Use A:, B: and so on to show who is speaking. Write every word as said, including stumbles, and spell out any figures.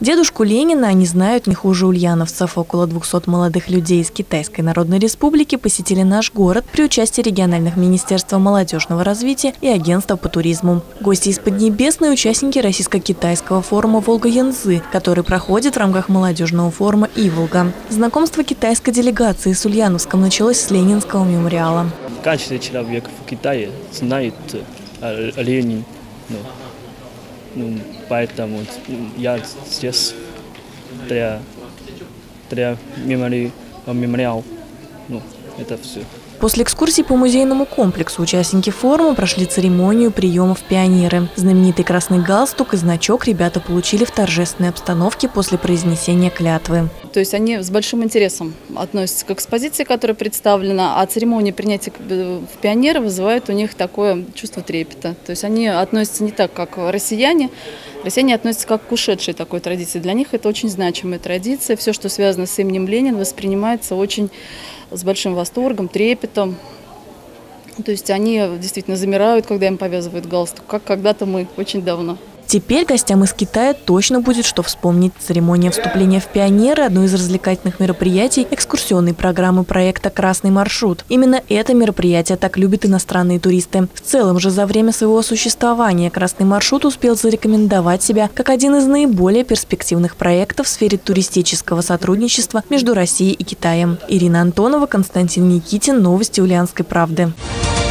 A: Дедушку Ленина они знают не хуже ульяновцев. Около двухсот молодых людей из Китайской Народной Республики посетили наш город при участии региональных министерств молодежного развития и агентства по туризму. Гости из Поднебесной – участники российско-китайского форума «Волга-Янцзы», который проходит в рамках молодежного форума «Иволга». Знакомство китайской делегации с Ульяновском началось с Ленинского мемориала.
B: Каждый человек в Китае знает о Ленине. Ну, поэтому я здесь для, для мемори, мемориал. Ну, это все.
A: После экскурсии по музейному комплексу участники форума прошли церемонию приемов пионеры. Знаменитый красный галстук и значок ребята получили в торжественной обстановке после произнесения клятвы.
C: То есть они с большим интересом относятся к экспозиции, которая представлена, а церемония принятия в пионеры вызывает у них такое чувство трепета. То есть они относятся не так, как россияне. Россияне относятся как к ушедшей такой традиции. Для них это очень значимая традиция. Все, что связано с именем Ленина, воспринимается очень с большим восторгом, трепетом. То есть они действительно замирают, когда им повязывают галстук, как когда-то мы, очень давно.
A: Теперь гостям из Китая точно будет что вспомнить. Церемония вступления в пионеры – одно из развлекательных мероприятий экскурсионной программы проекта «Красный маршрут». Именно это мероприятие так любят иностранные туристы. В целом же за время своего существования «Красный маршрут» успел зарекомендовать себя как один из наиболее перспективных проектов в сфере туристического сотрудничества между Россией и Китаем. Ирина Антонова, Константин Никитин. Новости Ульяновской правды.